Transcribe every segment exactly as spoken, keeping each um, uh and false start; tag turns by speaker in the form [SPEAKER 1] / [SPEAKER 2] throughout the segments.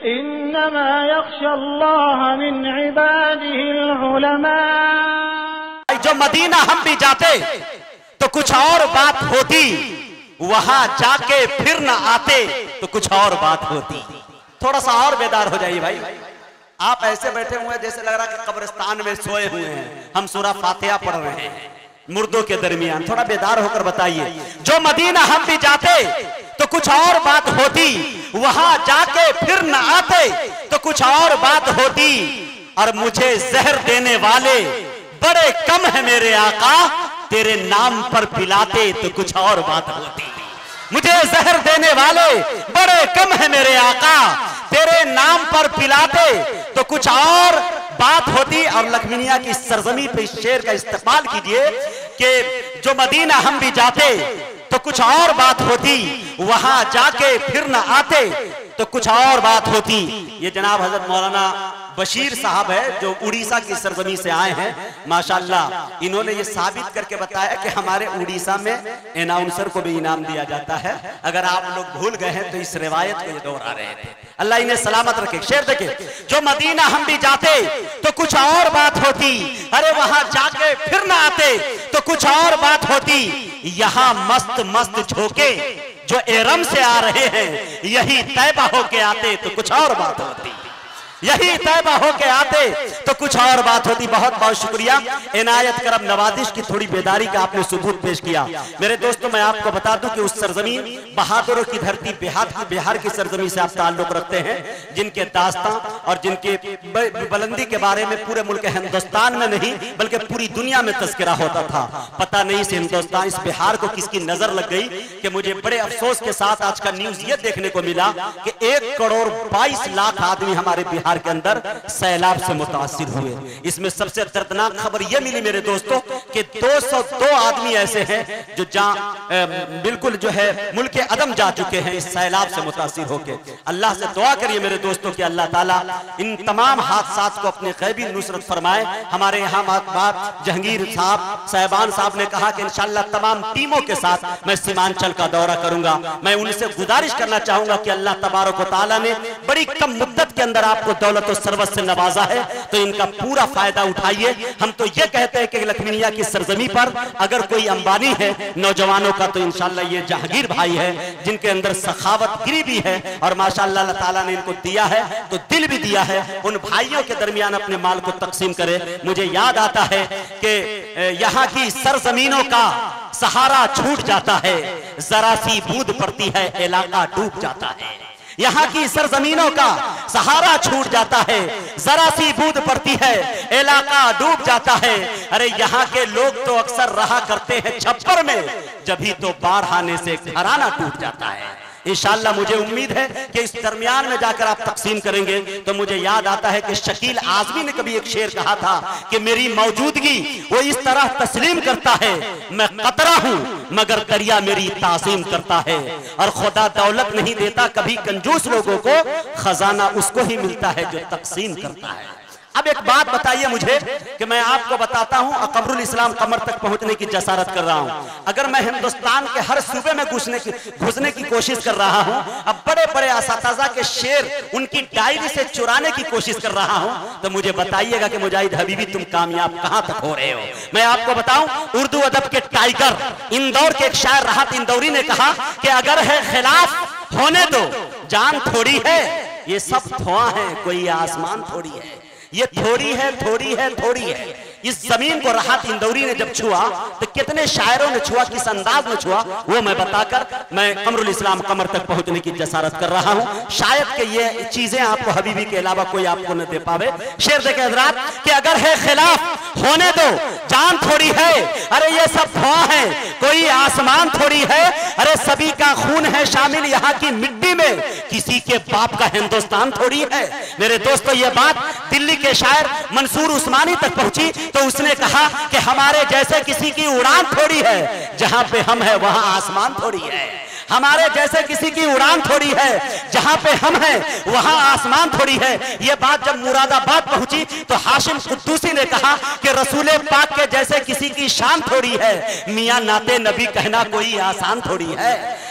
[SPEAKER 1] इन्नमा यख्शल्लाह मिन इबादिहिल उलमा।
[SPEAKER 2] जो मदीना हम भी जाते तो कुछ और बात होती, वहां जाके फिर न आते तो कुछ और बात होती। थोड़ा सा और बेदार हो जाइए भाई। आप ऐसे बैठे हुए हैं जैसे लग रहा है कि कब्रिस्तान में सोए हुए हैं, हम सूरा फातिहा पढ़ रहे हैं मुर्दों के दरमियान। थोड़ा बेदार होकर बताइए, जो मदीना हम भी जाते तो कुछ और बात होती, वहां जाके फिर न आते तो कुछ और बात होती। और मुझे जहर देने वाले बड़े कम है मेरे आका, तेरे नाम पर पिलाते तो कुछ और बात होती। मुझे जहर देने वाले बड़े कम है मेरे आका, तेरे नाम पर पिलाते तो कुछ और बात होती। और लखमीनिया की सरजमी पे इस शेर का इस्तेमाल कीजिए कि जो मदीना हम भी जाते तो कुछ और बात होती, वहां जाके फिर न आते तो कुछ और बात होती। ये जनाब हजरत मौलाना बशीर साहब है जो उड़ीसा की सरजमी से आए हैं। माशाल्लाह इन्होंने ये साबित करके बताया कि हमारे उड़ीसा में एनाउंसर को भी इनाम दिया जाता है। अगर आप लोग भूल गए हैं तो इस रिवायत को ये दोहरा रहे थे। अल्लाह इन्हें सलामत रखे। शेर देखे, जो मदीना हम भी जाते तो कुछ और बात होती, अरे वहां जाके फिर ना आते तो कुछ और बात होती। यहाँ मस्त मस्त झोंके जो एरम से आ रहे हैं, यही तैबा होके आते तो कुछ और बात होती। यही तैबा होके आते तो कुछ और बात होती। बहुत बहुत शुक्रिया इनायत करम नवाजिश की थोड़ी बेदारी का आपने सबूत पेश किया। मेरे दोस्तों मैं आपको बता दूं कि उस सरजमीन बहादुरों की धरती बिहार की बिहार की सरजमी से आप ताल्लुक रखते हैं, जिनके दास्तां और जिनके बुलंदी के बारे में पूरे मुल्क हिंदुस्तान में नहीं बल्कि पूरी दुनिया में तस्करा होता था। पता नहीं इस हिंदुस्तान इस बिहार को किसकी नजर लग गई कि मुझे बड़े अफसोस के साथ आज का न्यूज ये देखने को मिला कि एक करोड़ बाईस लाख आदमी हमारे बिहार के अंदर सैलाब से मुतासिर हुए। इसमें सबसे दर्दनाक खबर यह मिली मेरे दोस्तों कि दो सौ दो आदमी ऐसे हैं जो जहां बिल्कुल जो है मुल्क अदम जा चुके हैं इस सैलाब से मुतासिर होकर। अल्लाह से दुआ करिए मेरे दोस्तों कि अल्लाह ताला इन तमाम हादसात को अपने गैबी नुसरत फरमाए। हमारे यहाँ बाप जहांगीर साहब साहिबान साहब ने कहा कि इंशाअल्लाह तमाम टीमों के साथ मैं सीमांचल का दौरा करूंगा। मैं उनसे गुजारिश करना चाहूंगा कि अल्लाह तबारक व तआला ने बड़ी कम मुद्दत के अंदर आपको दौलत और सर्वत से नवाजा है, तो इनका पूरा फायदा उठाइए। हम तो ये कहते हैं कि लखमीनिया की सरजमी पर अगर कोई अंबानी है नौजवानों का तो इंशाअल्लाह ये जहांगीर भाई है, जिनके अंदर सखावत गिरी भी है और माशाअल्लाह अल्लाह ताला ने इनको दिया है तो दिल भी दिया है। उन भाइयों के दरमियान अपने माल को तकसीम करे। मुझे याद आता है कि यहाँ की सरजमीनों का सहारा छूट जाता है, जरा सी बूंद पड़ती है इलाका डूब जाता है। यहाँ की सरजमीनों का सहारा छूट जाता है, जरा सी बूंद पड़ती है इलाका डूब जाता है। अरे यहाँ के लोग तो अक्सर रहा करते हैं छप्पर में, जभी तो बाढ़ आने से घराना टूट जाता है। इंशाअल्लाह मुझे उम्मीद है कि इस दरमियान में जाकर आप तकसीम करेंगे। तो मुझे याद आता है कि शकील आजमी ने कभी एक शेर कहा था कि मेरी मौजूदगी वो इस तरह तस्लीम करता है, मैं कतरा हूं मगर दरिया मेरी ताज़ीम करता है। और खुदा दौलत नहीं देता कभी कंजूस लोगों को, खजाना उसको ही मिलता है जो तकसीम करता है। अब एक बात बताइए मुझे कि मैं आपको बताता हूं कमरुल इस्लाम कमर तक पहुंचने की जसारत कर रहा हूं। अगर मैं हिंदुस्तान के हर सूबे में घुसने की घुसने की कोशिश कर रहा हूं, अब बड़े बड़े असातिज़ा के शेर उनकी डायरी से चुराने की कोशिश कर रहा हूं, तो मुझे बताइएगा कि मुजाहिद हबीबी तुम कामयाब कहां तक हो रहे हो। मैं आपको बताऊं उर्दू अदब के टाइगर इंदौर के एक शायर राहत इंदौरी ने कहा कि अगर है खिलाफ होने दो जान थोड़ी है, ये सब धुआं है कोई आसमान थोड़ी है। ये थोड़ी है थोड़ी है थोड़ी है। इस जमीन को राहत इंदौरी ने जब छुआ तो कितने शायरों ने छुआ, किस अंदाज में छुआ, वो मैं बताकर मैं कमरुल इस्लाम कमर तक पहुंचने की जसारत कर रहा हूं। शायद कि ये चीजें आपको हबीबी के अलावा कोई आपको न दे पावे। शेर देखे हजरात कि अगर है खिलाफ होने दो जान थोड़ी है, अरे ये सब धुआं है कोई आसमान थोड़ी है। अरे सभी का खून है शामिल यहाँ की मिट्टी में, किसी के बाप का हिंदुस्तान थोड़ी है। मेरे दोस्तों ये बात दिल्ली के शायर मंसूर उस्मानी तक पहुंची तो उसने कहा कि हमारे जैसे किसी की उड़ान थोड़ी है, जहां पे हम हैं वहां आसमान थोड़ी है। हमारे जैसे किसी की उड़ान थोड़ी है, जहां पे हम हैं वहां आसमान थोड़ी है। यह बात जब मुरादाबाद पहुंची तो हाशिम कुद्दूसी ने कहा कि रसूले पाक के जैसे किसी की शान थोड़ी है, मियां नाते नबी कहना कोई आसान थोड़ी है।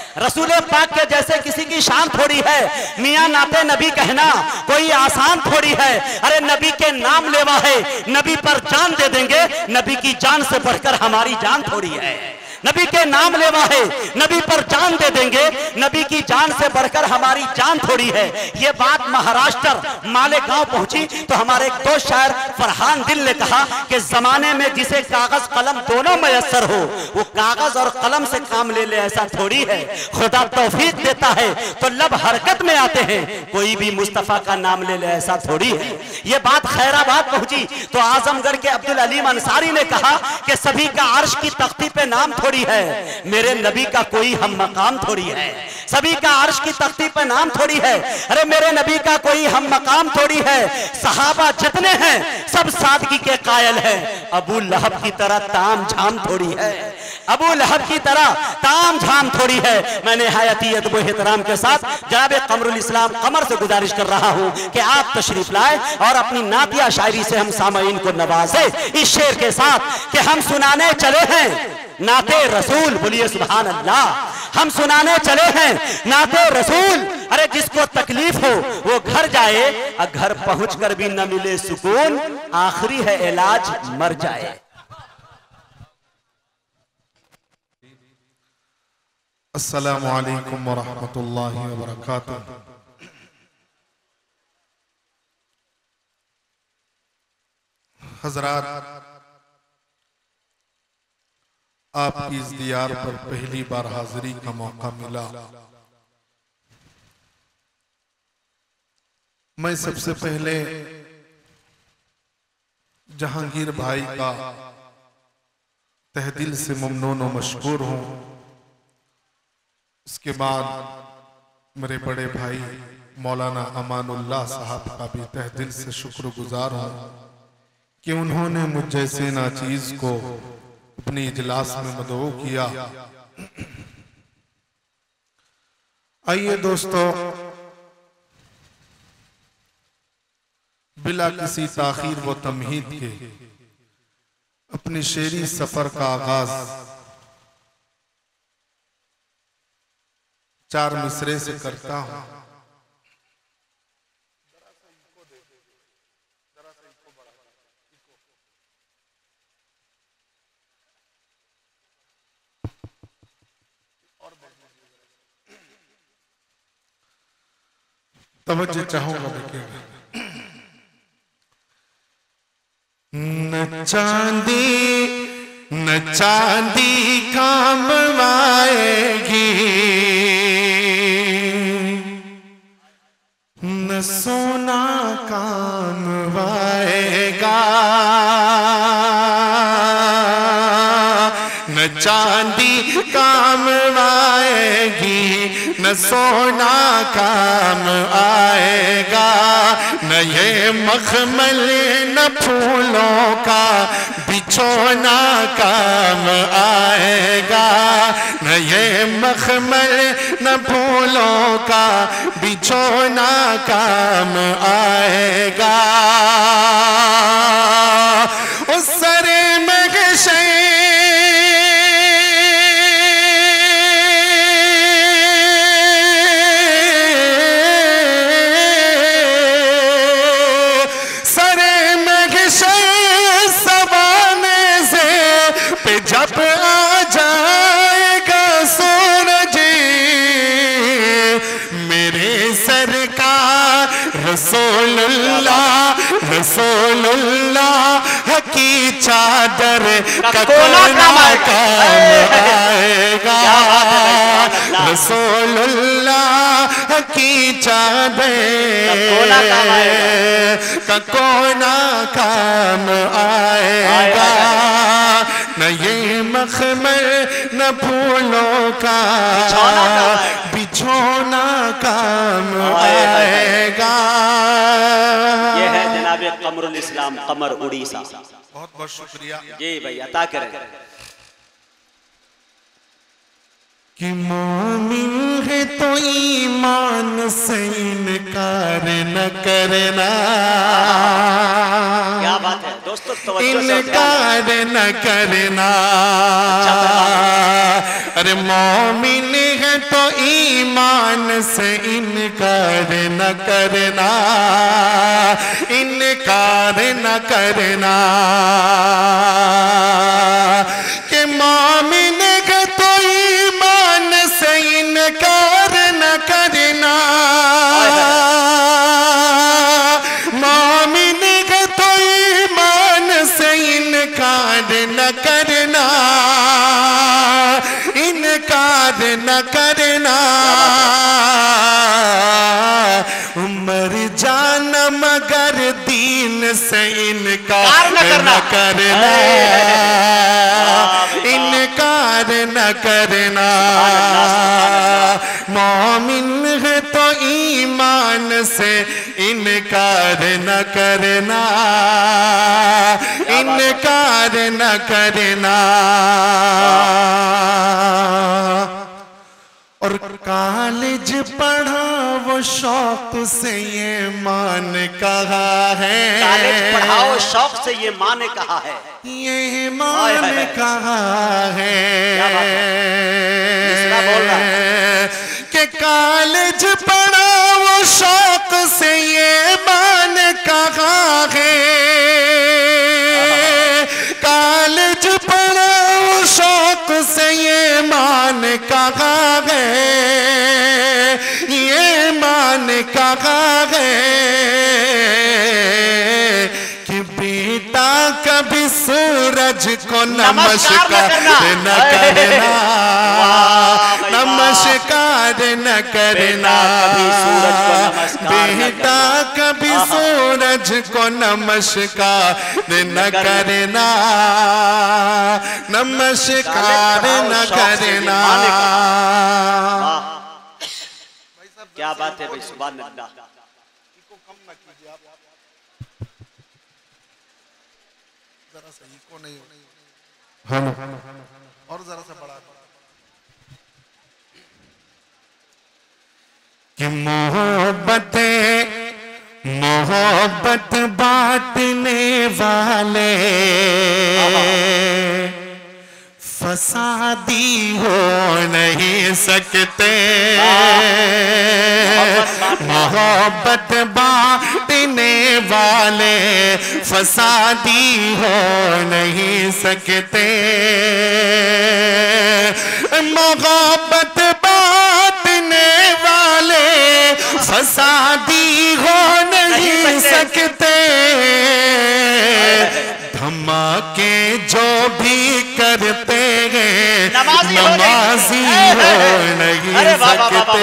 [SPEAKER 2] रसूल पाक के जैसे किसी की शान थोड़ी है। मियां नाते नबी कहना कोई आसान थोड़ी है। अरे नबी के नाम लेवा है, नबी पर जान दे देंगे, नबी की जान से बढ़कर हमारी जान थोड़ी है। नबी के नाम लेवा है, नबी पर जान दे देंगे, नबी की जान से बढ़कर हमारी जान थोड़ी है। ये बात महाराष्ट्र मालेगांव पहुंची तो हमारे एक दोस्त शायर फरहान दिल ने कहा कि जमाने में जिसे कागज कलम दोनों मयसर हो, वो कागज और कलम से काम ले ले ऐसा थोड़ी है। खुदा तौफीक देता है तो लब हरकत में आते हैं, कोई भी मुस्तफा का नाम ले ले ऐसा थोड़ी है। ये बात खैराबाद पहुंची तो आजमगढ़ के अब्दुल अलीम अंसारी ने कहा कि सभी का अर्श की तख्ती पे नाम थोड़ी है, मेरे नबी का कोई हम मकाम थोड़ी है। सभी का अर्श की तख्ती पे नाम थोड़ी है, अरे मेरे नबी का कोई हम मकाम थोड़ी है। सहाबा जितने हैं सब सादगी के कायल हैं, अबू लहब की तरह ताम झाम थोड़ी है। अबू लहब की तरह ताम झाम थोड़ी है। मैं निहायती अदब व एहतराम के साथ जनाब कमरुल इस्लाम कमर से गुजारिश कर रहा हूं कि आप तशरीफ लाए और अपनी नातिया शायरी से हम सामईन को नवाजे इस शेर के साथ कि हम सुनाने चले हैं नाते रसूल। बोलिए सुभान अल्लाह। हम सुनाने चले हैं नाते रसूल। अरे जिसको तकलीफ हो वो घर जाए, और घर पहुंचकर भी न मिले सुकून, आखिरी है इलाज मर जाए।
[SPEAKER 3] अस्सलामु अलैकुम व रहमतुल्लाहि व बरकातुहू। हज़रात, आपकी इस दियार पर पहली बार हाजिरी का मौका मिला। मैं सबसे पहले जहांगीर भाई का तहे दिल से ममनून व मशकूर हूँ। इसके बाद मेरे बड़े भाई मौलाना अमानुल्लाह साहब का भी तहे दिल से शुक्रगुजार हूँ कि उन्होंने मुझ जैसे नाचीज को अपनी इजलास में मदऊ किया। आइए दोस्तों, बिला किसी ताखीर व तमहीद के अपनी शेरी सफर का आगाज चार मिसरे से करता हूं। तवज्जो चाहूंगा, देखिएगा। न चांदी न चांदी काम आएगी, न सोना काम आएगा। न चांदी काम आएगी, न सोना काम आएगा। न ये मखमल न फूलों का बिछोना काम आएगा। न ये मखमल न फूलों का बिछोना काम आएगा। उस सरे मगशे जब आ जाएगा सूरज, मेरे सरकार रसूलुल्लाह रसूलुल्लाह की चादर का कोना काम आएगा। रसूलुल्लाह की चादर का कोना काम आएगा। न ये मखमल न फूलों का बिछोना काम आएगा।
[SPEAKER 2] ये है जनाब कमरुल इस्लाम कमर उड़ीसा।
[SPEAKER 3] बहुत बहुत शुक्रिया
[SPEAKER 2] जी भाई, अता करें।
[SPEAKER 3] कि मोमिन है तो ईमान से इनकार न करना।
[SPEAKER 2] क्या बात है दोस्तों।
[SPEAKER 3] इनकार न करना। अरे मोमिन है तो ईमान से इनकार न करना, इनकार न करना। कि मोमिन है तो ईमान से इनकार न करना, मोमिन है तो ईमान से इनकार न करना, इनकार न करना। मर जाना मगर दीन से इनकार न करना, इनकार न करना। मोमिन है तो ईमान से इनकार न करना, इनकार न करना। और कॉलेज पढ़ा वो शौक से ये मान कहा है,
[SPEAKER 2] कॉलेज पढ़ाओ शौक से ये माँ ने कहा है,
[SPEAKER 3] ये मान कहा है।
[SPEAKER 2] बोल रहा है
[SPEAKER 3] कि कॉलेज पढ़ा वो शौक से ये मान कहा है, कॉलेज पढ़ा वो शौक से ये मान कहा है, ये मान कहा है। कि बेटा कभी सूरज को नमस्कार न करना, नमस्कार न करना। बेटा कभी सूरज को नमस्कार न करना, नमस्कार न करना।
[SPEAKER 2] क्या बात है भाई, सुभान अल्लाह।
[SPEAKER 3] जरा सा इको नहीं हो, हाँ और जरा सा बड़ा। कि मोहब्बत मोहब्बत बांटने वाले फसादी हो नहीं सकते, मोहब्बत बांटने वाले फसादी हो नहीं सकते, मोहब्बत बांटने वाले फसादी हो नहीं सकते। धमाके जो भी करते हैं नमाजी हो नहीं सकते,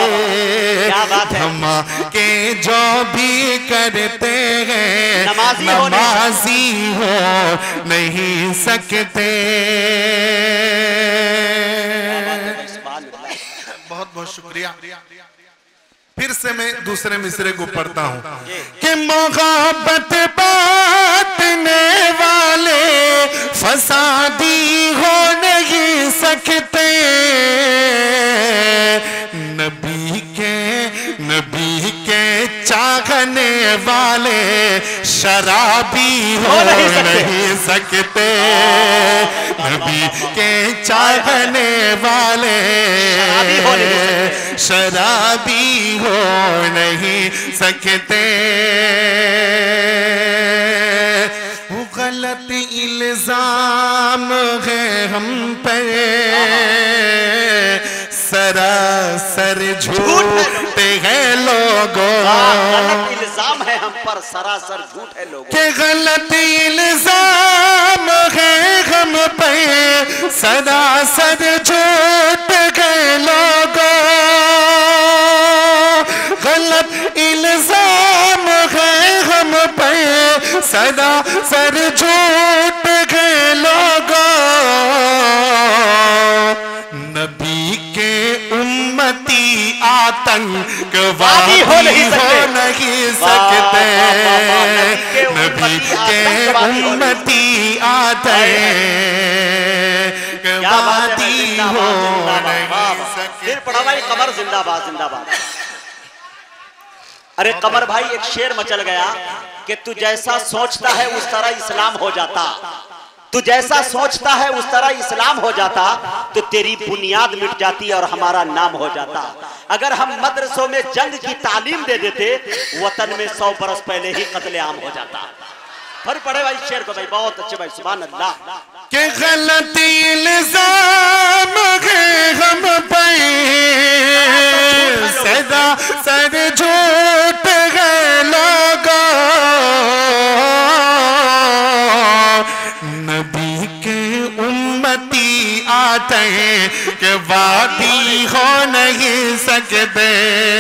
[SPEAKER 3] धमाके जो भी करते हैं नमाजी हो नहीं सकते। बहुत बहुत शुक्रिया। फिर से मैं दूसरे मिसरे को पढ़ता हूँ कि मोहब्बत बांटने वाले फसादी हो नहीं सकते, नबी के नबी के चाहने वाले शराबी हो नहीं सकते, नबी के चाहने वाले शराबी हो नहीं सकते। गलत इल्जाम है हम पे, सरासर झूठ है लोगों,
[SPEAKER 2] गलत इल्जाम है हम पर, सरासर झूठ है लोगों।
[SPEAKER 3] के गलत इल्जाम है हम पे, सरासर झूठ है लोगों, गलत इल्जाम है हम पे, सदा सर झूठ के लोगों। नबी के उम्मती आतंकवादी हो नहीं सकते, नबी के उम्मती आतंकवादी हो नहीं सकते।
[SPEAKER 2] फिर पढ़ा भाई, कमर जिंदाबाद जिंदाबाद। अरे कमर भाई, एक शेर मचल गया कि तू जैसा सोचता है उस तरह इस्लाम हो जाता, तू जैसा सोचता है उस तरह इस्लाम हो जाता, तो तेरी बुनियाद मिट जाती और हमारा नाम हो जाता। अगर हम मदरसों में जंग की तालीम दे देते, वतन में सौ बरस पहले ही कत्लेआम हो जाता। फिर पढ़े भाई शेर को भाई, बहुत अच्छे भाई, सुभान अल्लाह।
[SPEAKER 3] के गलती इल्जाम है हम पे, सदा सर झूठ है लोगों, नबी के उम्मती आते हैं के वादी हो नहीं सकते,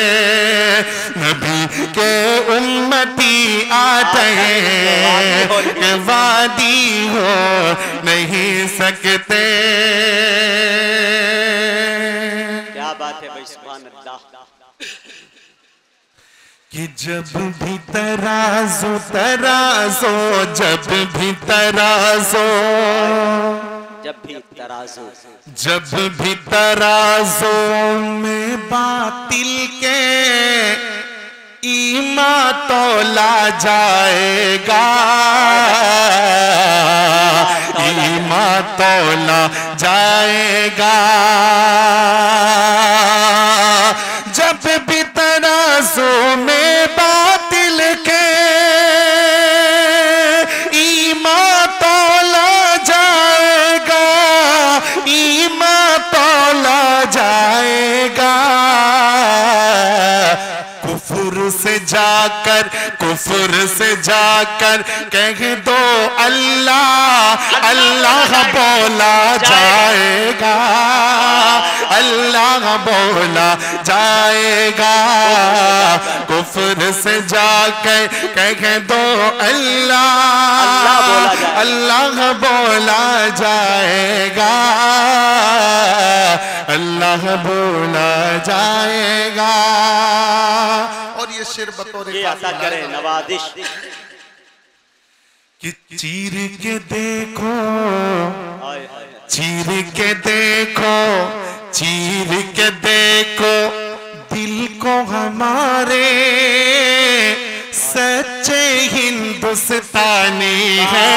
[SPEAKER 3] नबी के उम्मती आते हैं के वादी हो नहीं सकते।
[SPEAKER 2] क्या बात है भाई, सुभान अल्लाह।
[SPEAKER 3] कि जब भी तराजो तराजो, जब भी तराजो,
[SPEAKER 2] जब भी तराजू,
[SPEAKER 3] जब भी तराजो में बातिल के ईमान तोला जाएगा, ईमान तोला जाएगा। जब भी तराजू में बातिल के ईमान तोला जाएगा, ईमान तोला जाएगा। कुफर से जाकर, कुफर से जाकर कह दो अल्लाह, अल्लाह बोला जाएगा, अल्लाह बोला जाएगा। कुफर से जाकर कह दो अल्लाह, अल्लाह बोला जाएगा, अल्लाह बोला जाएगा। और ये शेर बतौर
[SPEAKER 2] ये अता करे नवाजिश
[SPEAKER 3] कि चीर के देखो, चीर के देखो, चीर के देखो दिल को हमारे, सच्चे हिंदुस्तानी है,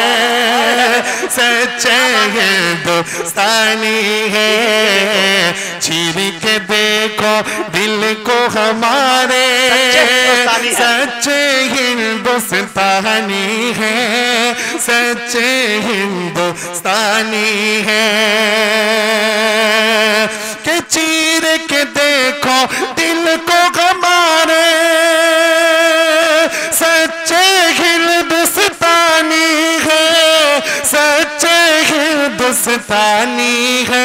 [SPEAKER 3] सच्चे हिंदुस्तानी है। चीर के देखो दिल को हमारे, सच्चे हिंदुस्तानी है, सच्चे हिंदुस्तानी है। के चीर के देखो दिल को हमारे, सच्चे हिंदुस्तानी है, सच्चे हिंदुस्तानी है।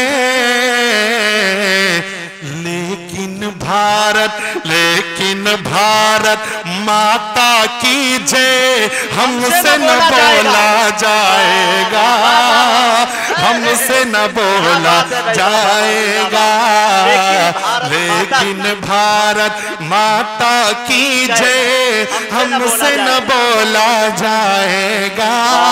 [SPEAKER 3] लेकिन भारत, लेकिन भारत माता की जय हमसे न बोला जाएगा, हमसे न बोला जाएगा। लेकिन भारत माता की जय हमसे न बोला जाएगा,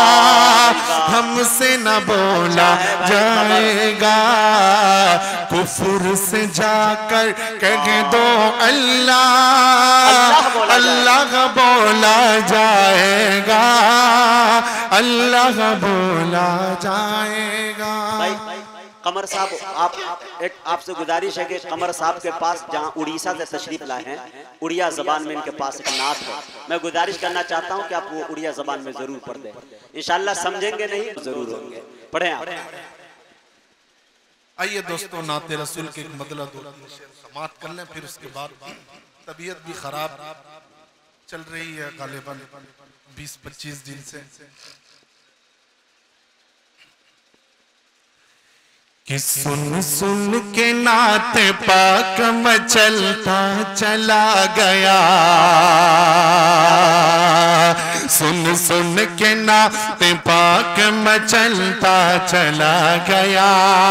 [SPEAKER 3] हमसे न बोला जाएगा। कुफर से जाकर कह दो अल्लाह, अल्लाह बोला जाएगा, अल्लाह बोला जाएगा।
[SPEAKER 2] भाई कमर साहब, आप एक आपसे गुजारिश है कि कमर साहब के पास जहाँ उड़ीसा से तशरीफ लाए हैं, उड़िया जबान में इनके पास एक नात है। मैं गुजारिश करना चाहता हूँ कि आप वो उड़िया जबान में जरूर पढ़ दें, इंशाल्लाह समझेंगे नहीं जरूर होंगे। पढ़े आप।
[SPEAKER 3] आइए दोस्तों, नाते रसूल के एक मतलब समाप्त कर लें, फिर उसके बाद तबीयत भी खराब चल रही है गालिबन बीस पच्चीस दिन से। कि सुन सुन के नात पाक मचलता चला गया, सुन सुन के नात पाक मचलता चला गया,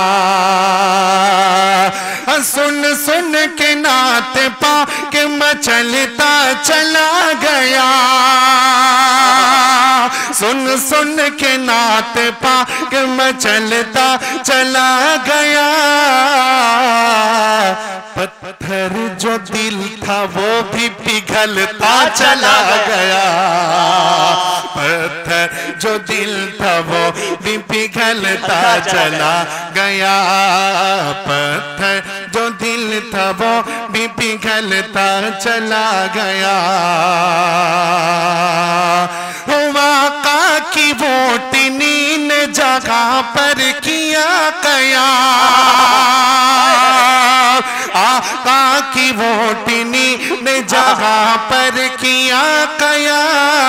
[SPEAKER 3] सुन सुन के नात पाक मचलता चला गया, सुन सुन के नात पाक में चलता चला गया। पत्थर जो दिल था वो भी पिघलता चला गया। पत्थर जो दिल था वो भी पिघलता चला गया। पत्थर जो दिल था वो भी पिघलता चला गया। वाका की वोट नीन जगह पर किया गया। आका की वोट नीन जगह पर किया गया।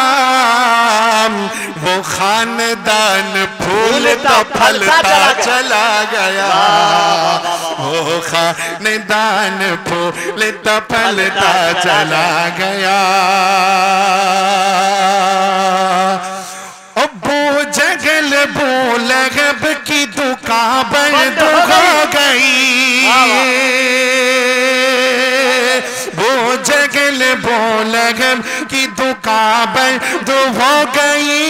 [SPEAKER 3] वो खानदान फूलता फलता चला गया। वो खानदान फूलता फलता चला गया। अबू जगल बोलगब की दुकान बंद हो गई। वो जगल बोलगब की दुकान बंद हो गई।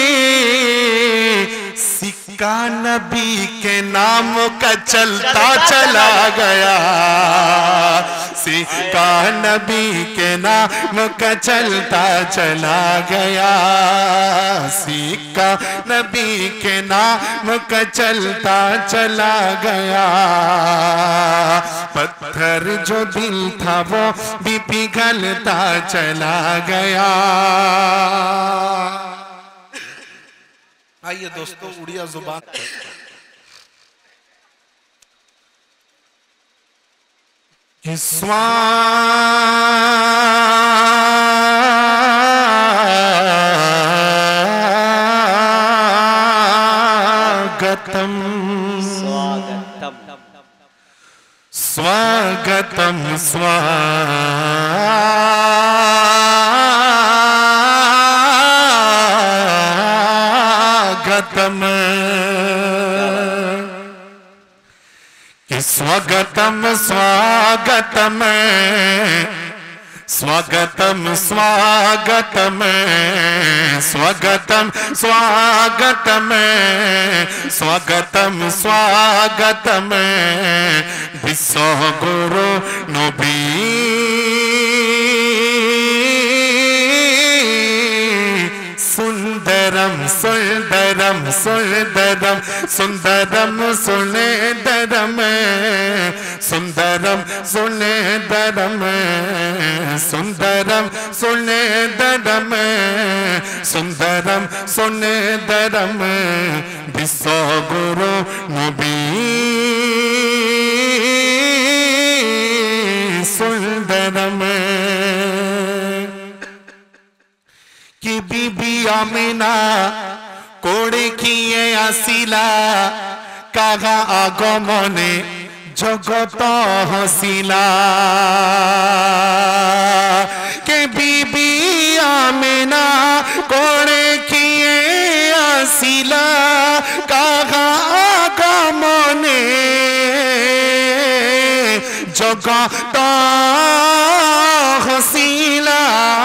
[SPEAKER 3] सिक्का नबी के नाम का चलता चला गया। सिक्का नबी के नाम का चलता चला गया। सिक्का नबी के नाम का चलता चला गया। पत्थर जो दिल था वो भी पिघलता चला गया। आइए दोस्तों, उड़िया जुबान स्वागतम स्वागतम स्वागतम स्वागतम स्वागतम स्वागतम स्वागतम स्वागतम स्वागतम स्वागतम स्वागतम विश्व गुरु नबी सुंदरम सुंदरम सुंदरम सुंदरम सुनेदरम सुंदरम सुनेदरम सुंदरम सुनेदरम सुंदरम सुनेदरम विश्व गुरु नबी सुंदरम की बीबी आमिना कोड़े किए आसिला कागा आगमने जगत हसिला। के बीबी आमिना कोड़े किए आसिला कागा आगमने जगत हसिला।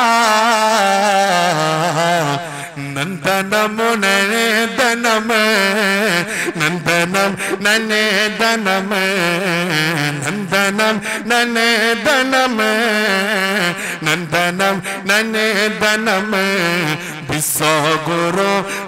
[SPEAKER 3] नंदनम नंदनम नंदनम नंदनम नंदनम नंदनम नंदनम नंदनम विश्व गुरु